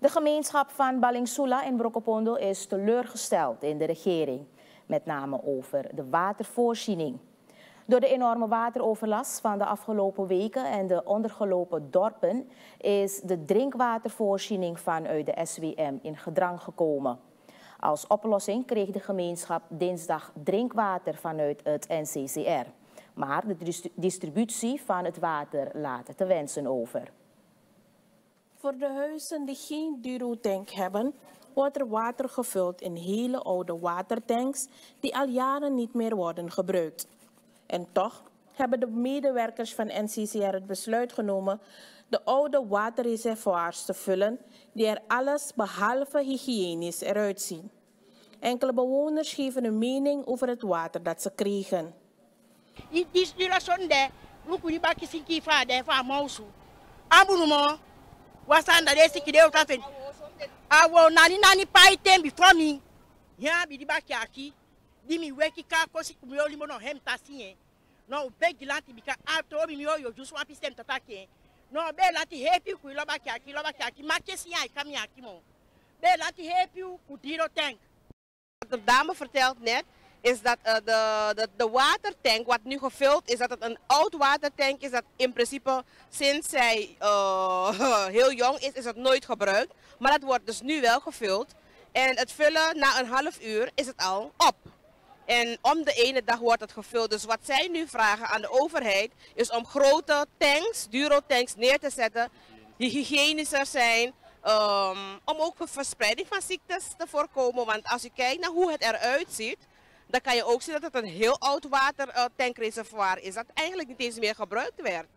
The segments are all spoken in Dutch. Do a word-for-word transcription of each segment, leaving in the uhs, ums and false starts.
De gemeenschap van Balingsula in Brokopondo is teleurgesteld in de regering, met name over de watervoorziening. Door de enorme wateroverlast van de afgelopen weken en de ondergelopen dorpen is de drinkwatervoorziening vanuit de S W M in gedrang gekomen. Als oplossing kreeg de gemeenschap dinsdag drinkwater vanuit het N C C R. Maar de distributie van het water laat te wensen over. Voor de huizen die geen Duro-tank hebben, wordt er water gevuld in hele oude watertanks die al jaren niet meer worden gebruikt. En toch hebben de medewerkers van N C C R het besluit genomen de oude waterreservoirs te vullen die er alles behalve hygiënisch eruit zien. Enkele bewoners geven een mening over het water dat ze kregen. Wasanda desi kideo tafen. Awo nani nani pai tem before me. Ya bi di ba kiaki. Di mi weki ka kosi kumioli mono hem tasie. No be gilanti bika ato bi mi yo just one pistem tatake. No be lanti happy ku lo ba kiaki lo ba kiaki makesi ai kami akimo. Be lanti happy ku diro tank. De dame vertelt net is dat uh, de, de, de watertank wat nu gevuld is, dat het een oud watertank is dat in principe sinds zij uh, heel jong is, is het nooit gebruikt. Maar dat wordt dus nu wel gevuld. En het vullen na een half uur is het al op. En om de ene dag wordt het gevuld. Dus wat zij nu vragen aan de overheid is om grote tanks, Duro-tanks neer te zetten die hygiënischer zijn. Um, om ook verspreiding van ziektes te voorkomen. Want als je kijkt naar hoe het eruit ziet, dan kan je ook zien dat het een heel oud watertankreservoir is. Dat eigenlijk niet eens meer gebruikt werd.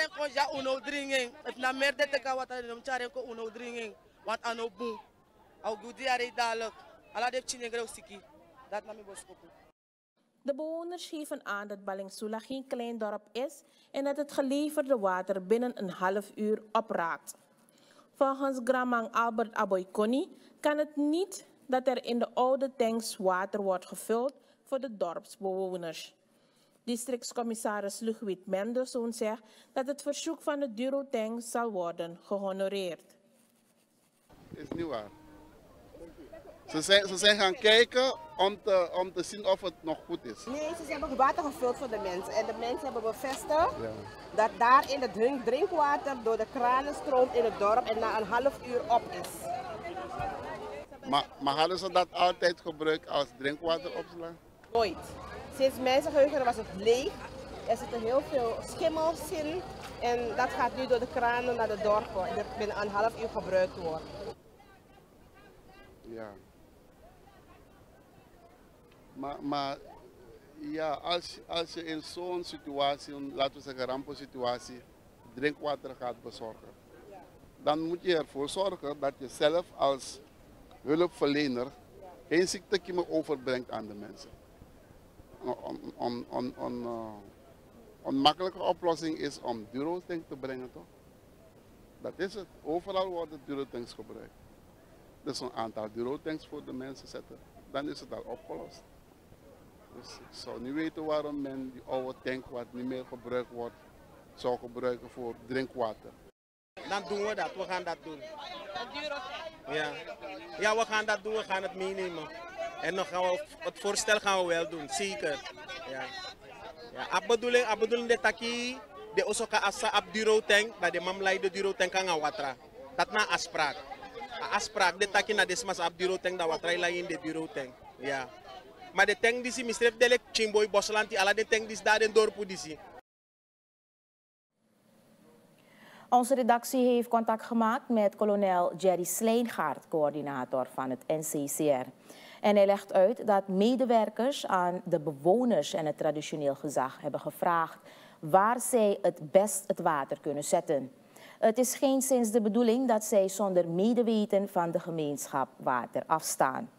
De bewoners geven aan dat Balingsula geen klein dorp is en dat het geleverde water binnen een half uur opraakt. Volgens Gramang Albert Aboykoni kan het niet dat er in de oude tanks water wordt gevuld voor de dorpsbewoners. Districtscommissaris Ludwig Mendelsohn zegt dat het verzoek van de Duro-tank zal worden gehonoreerd. Is niet waar. Ze zijn, ze zijn gaan kijken om te, om te zien of het nog goed is. Nee, ze hebben water gevuld voor de mensen. En de mensen hebben bevestigd ja. dat daar in het drink, drinkwater door de kranen stroomt in het dorp en na een half uur op is. Maar, maar hadden ze dat altijd gebruikt als drinkwateropslag? Nooit. Sinds mijn geheugen was het leeg. Er zitten heel veel schimmels in. En dat gaat nu door de kranen naar het dorp en dat binnen een half uur gebruikt wordt. Ja. Maar, maar ja, als, als je in zo'n situatie, laten we zeggen rampensituatie, drinkwater gaat bezorgen, dan moet je ervoor zorgen dat je zelf als hulpverlener geen ziektekiemen overbrengt aan de mensen. Een on, on, on, uh, onmakkelijke oplossing is om Duro-tank te brengen, toch? Dat is het. Overal worden Duro-tanks gebruikt. Dus een aantal Duro-tanks voor de mensen zetten, dan is het al opgelost. Dus ik zou niet weten waarom men die oude tank wat niet meer gebruikt wordt, zou gebruiken voor drinkwater. Dan doen we dat, we gaan dat doen. Ja. ja, we gaan dat doen, we gaan het meenemen. En dan gaan we, het voorstel gaan we wel doen, zeker. Ja. Ja, de bedoeling, de bedoeling de taki, de osoka asa ab Duro-tank, dat de mamlai de Duro-tank kan watra. Dat na afspraak. Afspraak, de taki na desmas ab Duro-tank, dat watra la in de Duro-tank. Ja. Maar de tank die si misref delek chimboy boslanti, ala de tank die daar in dorpu die. Onze redactie heeft contact gemaakt met kolonel Jerry Sleengaard, coördinator van het N C C R. En hij legt uit dat medewerkers aan de bewoners en het traditioneel gezag hebben gevraagd waar zij het best het water kunnen zetten. Het is geenszins de bedoeling dat zij zonder medeweten van de gemeenschap water afstaan.